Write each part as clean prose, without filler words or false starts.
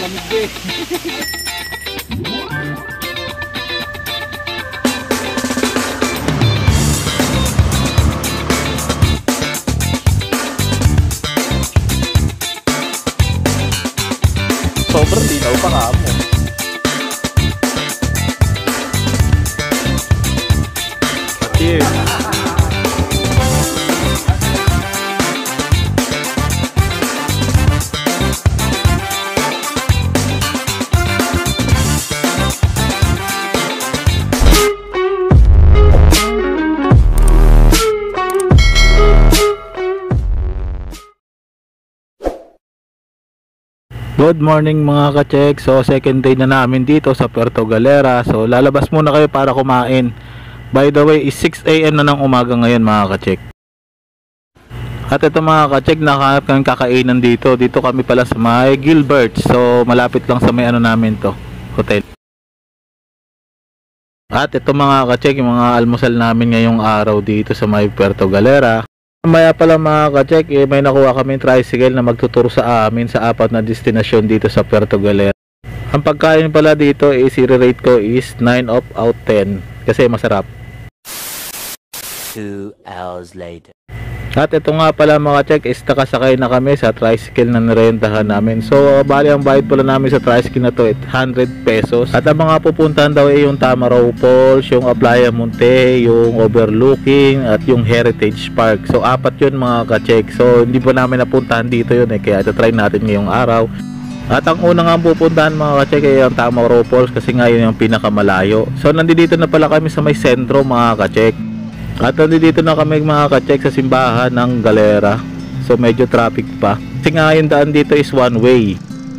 malamig eh. Sobrang linaw pa nga mo. Cheers! Good morning mga ka-check. So second day na namin dito sa Puerto Galera. So lalabas muna kayo para kumain. By the way is 6 AM na ng umaga ngayon mga ka-check. At ito mga ka-check, nakahanap kami kakainan dito. Dito kami pala sa may Gilbert. So malapit lang sa may ano namin to, hotel. At ito mga ka-check, yung mga almusal namin ngayong araw dito sa may Puerto Galera. Maya pala mga ka-check, may nakuha kami tricycle na magtuturo sa amin sa 4 na destinasyon dito sa Puerto Galera. Ang pagkain pala dito is i-rate ko is 9 out of 10 kasi masarap. 2 hours later. At ito nga pala mga ka-check, is nakasakay na kami sa tricycle na nirentahan namin. So bali ang bayad pala namin sa tricycle na to 100 pesos. At ang mga pupuntahan daw ay yung Tamaraw Falls, yung Playa Monte, yung Overlooking at yung Heritage Park. So 4 yun mga ka-check. So hindi pa namin napuntahan dito yun kaya ito-try natin ngayong araw. At ang unang nga pupuntahan mga ka-check ay ang Tamaraw Falls kasi ngayon yung pinakamalayo. So nandito na pala kami sa may sentro mga ka-check. At nandito na kami mga ka-check sa simbahan ng Galera. So medyo traffic pa kasi nga yung daan dito is one way.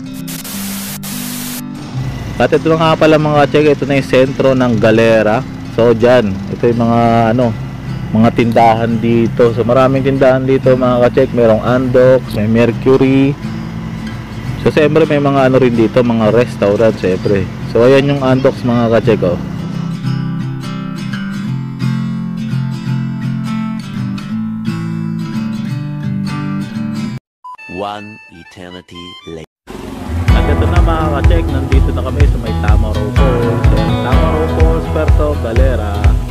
At ito na nga pala mga ka-check, ito na yung sentro ng Galera. So dyan, ito yung mga mga tindahan dito. So maraming tindahan dito mga ka-check. Merong Andox, may Mercury. So siyempre may mga ano rin dito, mga restaurant siyempre. So ayan yung Andox mga ka-check oh. One eternity later. At ito na mga ka-check, nandito na kami sa may Tamaraw Falls. Tamaraw Falls, Puerto Galera.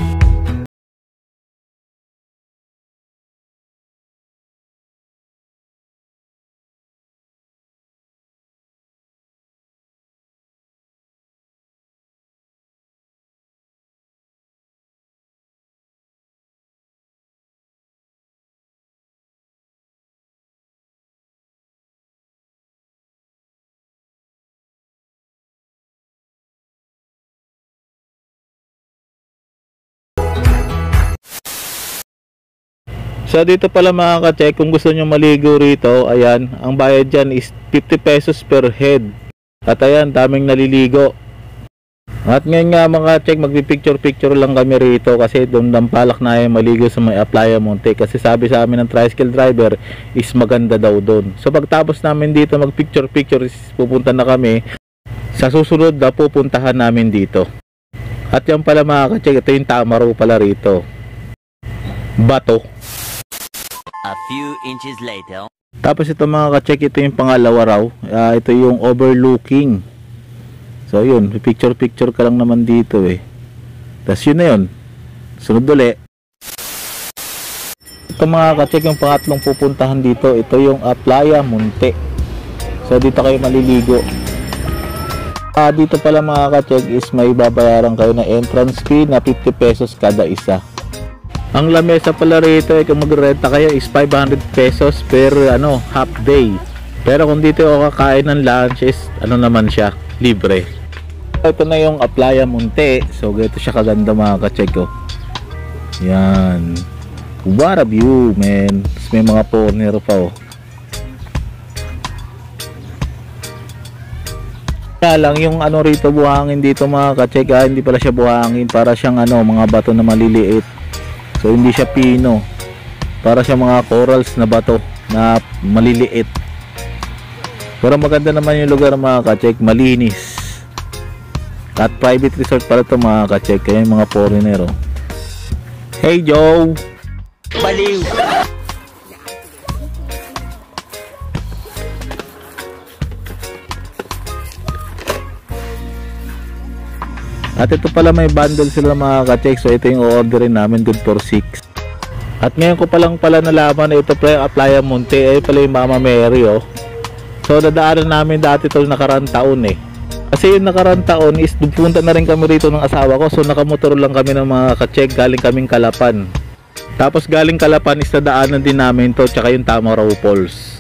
So dito pala mga ka-check, kung gusto nyo maligo rito, ayan, ang bayad dyan is 50 pesos per head. At ayan, daming naliligo. At ngayon nga mga ka-check, magpipicture-picture lang kami rito kasi doon nampalak na yung maligo sa may Playa Monte. Kasi sabi sa amin ng tricycle driver is maganda daw doon. So pagtapos namin dito magpicture-picture, pupunta na kami sa susunod na pupuntahan namin dito. At yan pala mga ka-check, ito yung Tamaraw pala rito. Bato. A few inches later. Tapos ito mga ka-check, ito yung pangalawa raw. Ito yung Overlooking. So yun, picture ka lang naman dito eh. Tapos yun na yun. Sunod ulit. Ito mga ka-check, yung pangatlong pupuntahan dito, ito yung Playa Monte. So dito kayo maliligo. Dito pala mga ka-check is may babayaran kayo na entrance fee na 50 pesos kada isa. Ang lamesa pala rito kung magrenta kayo is 500 pesos per half day. Pero kung dito ako kakain ng lunch is naman siya, libre. Ito na yung Playa Monte. So ganito siya kaganda mga ka-check oh. Yan. What a view man. May mga foreigner pa oh. Kaya lang yung rito buhangin dito mga ka-check hindi pala siya buhangin, para siyang mga bato na maliliit. So hindi siya pino, para siya mga corals na bato na maliliit. Pero maganda naman yung lugar mga ka-check, malinis. At private resort pala ito mga ka-check, kaya yung mga foreigner oh. Hey Joe! Baliw! At ito pala may bundle sila mga ka-check. So ito yung orderin namin, good for 6. At ngayon ko palang pala nalaman na ito pala yung Aplaya Monte. Ay pala yung Mama Mary oh. So dadaanan namin dati ito nakarang taon eh. Kasi yung nakarang taon is pupunta na rin kami rito ng asawa ko. So nakamotor lang kami ng mga ka-check, galing kaming Kalapan. Tapos galing Kalapan is nadaanan din namin to, tsaka yung Tamaraw Falls.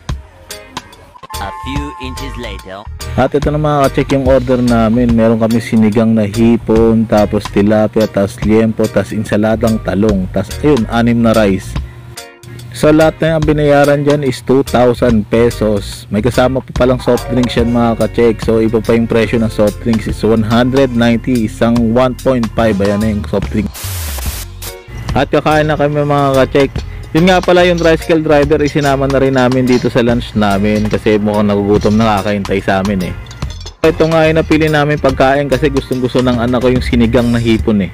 A few inches later. At ito na mga ka-check yung order namin. Meron kami sinigang na hipon, tapos tilapia, tapos liempo, tapos insaladang talong, tapos ayun, 6 na rice. So lahat na yung binayaran dyan is 2,000 pesos. May kasama pa palang soft drinks yan mga ka-check. So iba pa yung presyo ng soft drinks is 190, isang 1.5. Ayan na yung soft drink. At kakain na kami mga ka-check. Yun nga pala yung tricycle driver, isinama na rin namin dito sa lunch namin kasi mukhang nagugutom, nakakaintay sa amin eh. Ito nga ay napili namin pagkain kasi gustong gusto ng anak ko yung sinigang na hipon eh.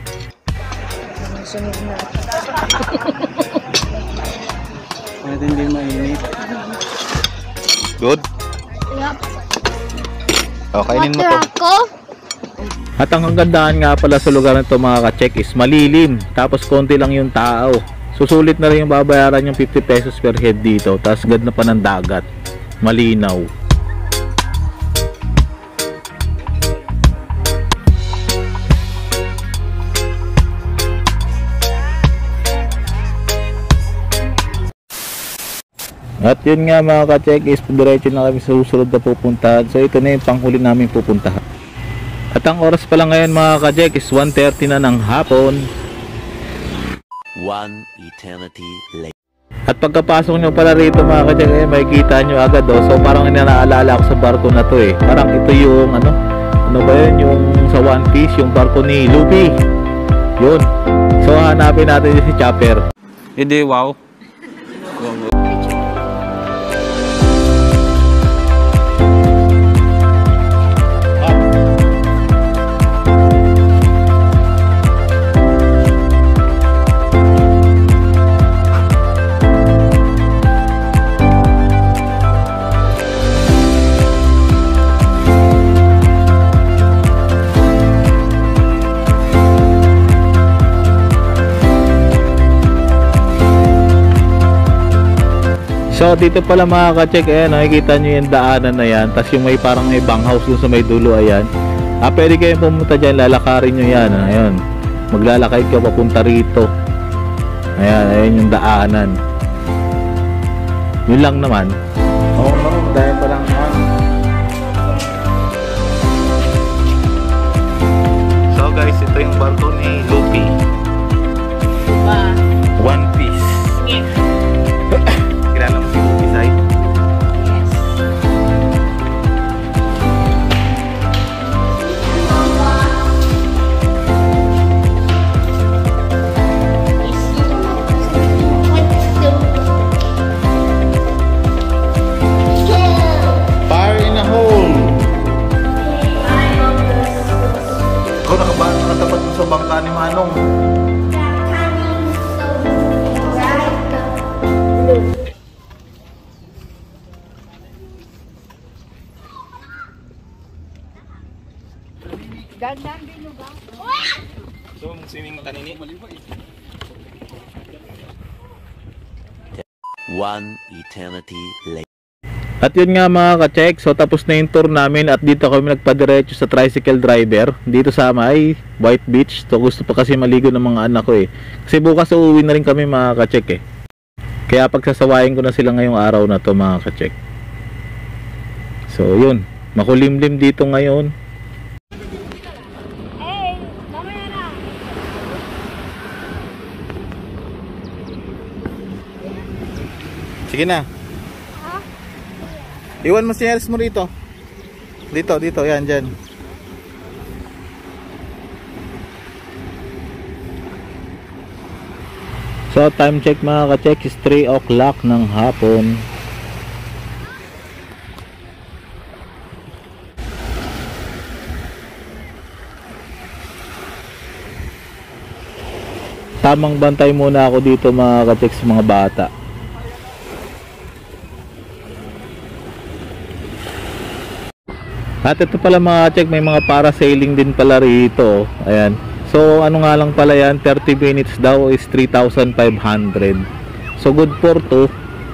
Pwede hindi mainit. Good? Yup. O, kainin mo to. Ako? At ang kagandahan nga pala sa lugar na ito mga ka-check is malilim, tapos konti lang yung tao. Susulit na rin yung babayaran yung 50 pesos per head dito, tapos ganda pa ng dagat, malinaw. At yun nga mga ka-check is diretso na kami sa susunod na pupuntahan. So ito na yung panghuli namin pupuntahan. At ang oras pala ngayon mga ka-check is 1:30 na ng hapon. One eternity later. At pagkapasok nyo pala rito mga ka-check, makikita nyo agad oh. So parang inaalala ako sa barko na to eh. Parang ito yung ano ba yun, yung sa One Piece, yung barko ni Luffy. Yun. So hanapin natin si Chopper. Hindi, wow. So dito pala mga ka-check, ayan, nakikita nyo yung daanan na yan. Tapos yung may parang may banghouse dun sa may dulo, ayan. Pwede kayong pumunta dyan, lalakarin nyo yan. Ayan, maglalakay kayo papunta rito. Ayan, ayan yung daanan. Yun lang naman. Oo, dahil pa lang yan. So guys, ito yung barko ni Luffy. One Piece. Kilala mo si Luffy, Sai? Yes. Fire in a hole. Ikaw nakatapat mo sa bangka ni Manong. One eternity later. At yun nga mga ka-check, so tapos na yung tour namin at dito kami nagpadiretso sa tricycle driver dito sa may White Beach. So gusto pa kasi maligo ng mga anak ko eh. Kasi bukas uuwi na rin kami mga ka-check eh. Kaya pagsasawayin ko na sila ngayong araw na to mga ka-check. So yun, makulimlim dito ngayon. Hey, mamaya na. Sige na. Iwan mo si Harris mo rito. Dito, yan, dyan. So time check mga ka-check is 3 o'clock ng hapon. Tamang bantay muna ako dito mga ka-check sa mga bata. At ito pala mga check, may mga parasailing din pala rito. Ayan. So ano nga lang pala yan, 30 minutes daw is 3,500. So good for 2.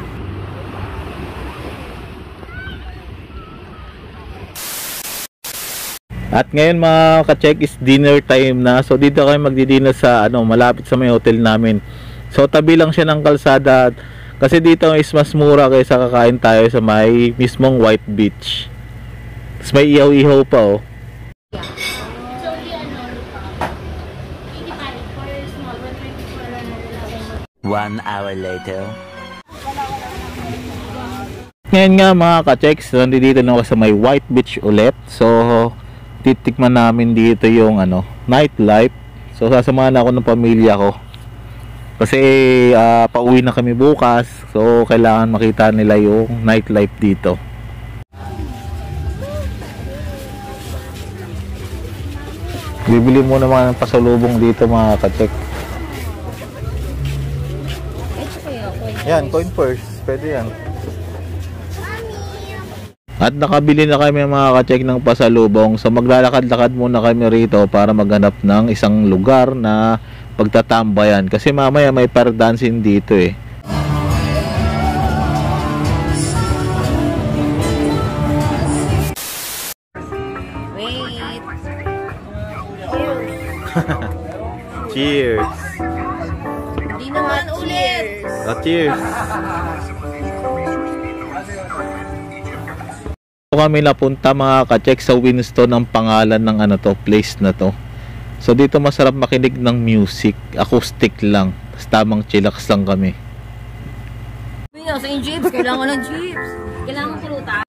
At ngayon mga ka-check is dinner time na. So dito kami magdi-dinner sa malapit sa may hotel namin. So tabi lang siya ng kalsada. Kasi dito is mas mura kaysa kakain tayo sa may mismong White Beach. Tapos may ihaw-ihaw pa oh. So, for small, 124 1 hour later. Ngayon nga mga ka-checks, nandito na ako sa may White Beach ulit. So titikman namin dito yung nightlife. So sasamahan ako ng pamilya ko. Kasi pauwi na kami bukas. So kailangan makita nila yung nightlife dito. Bibili muna mga ng pasalubong dito mga ka-check. Yan, coin purse. Pwede yan. At nakabili na kami mga ka-check ng pasalubong. So maglalakad-lakad muna kami rito para maghanap ng isang lugar na pagtatambayan. Kasi mamaya may pair dancing dito eh. Wait. Cheers! Di naman ulit. Cheers! Kami napunta mga ka-check sa Winston ang pangalan ng place na to. So dito masarap makinig ng music, acoustic lang. Tamang chillax lang kami. Sa yung chips, kailangan ng chips. Kailangan ng prutas.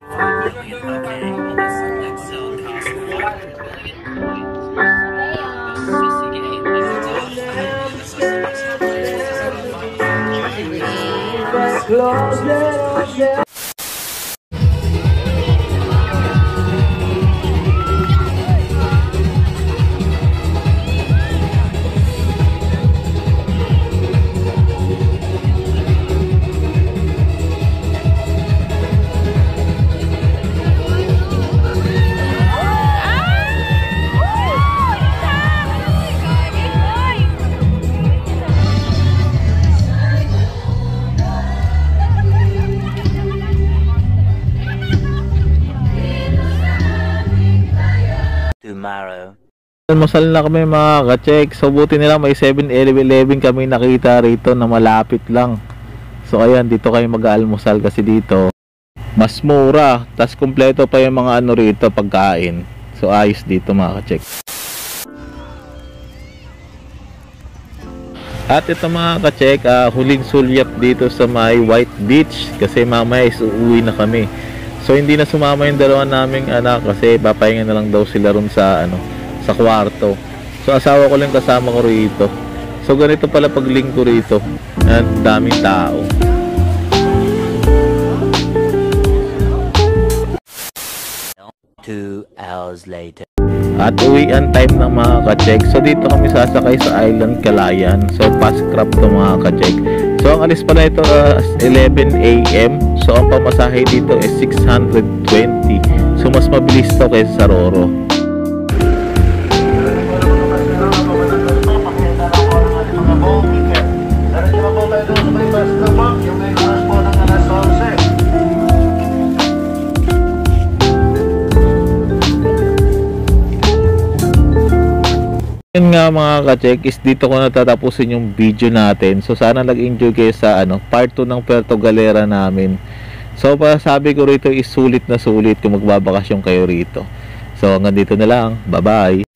Tomorrow. Almusal na kami mga ka-check. So buti nila may 7-Eleven kami nakita rito na malapit lang. So ayan, dito kami mag-aalmusal kasi dito mas mura. Tas kumpleto pa yung mga rito pagkain. So ayos dito mga ka-check. At ito mga ka-check, huling sulyap dito sa may White Beach. Kasi mamaya is uuwi na kami. So hindi na sumama yung dalawa naming anak kasi papahinga na lang daw sila ron sa sa kwarto. So asawa ko lang kasama ko rito. So ganito pala paglingko rito. At daming tao. Two hours later. At uwian time ng mga ka-check. So dito kami sasakay sa Island Calayan. So fast crab to mga ka-check. So ang alis pala ito 11 AM. So ang pamasahe dito is 620. So mas mabilis to kaysa sa Roro. Yun nga mga ka-check, is dito ko natatapusin yung video natin. So sana nag-enjoy kayo sa part 2 ng Puerto Galera namin. So sabi ko rito is sulit na sulit kung magbabakasyon kayo rito. So hanggang dito na lang. Bye bye.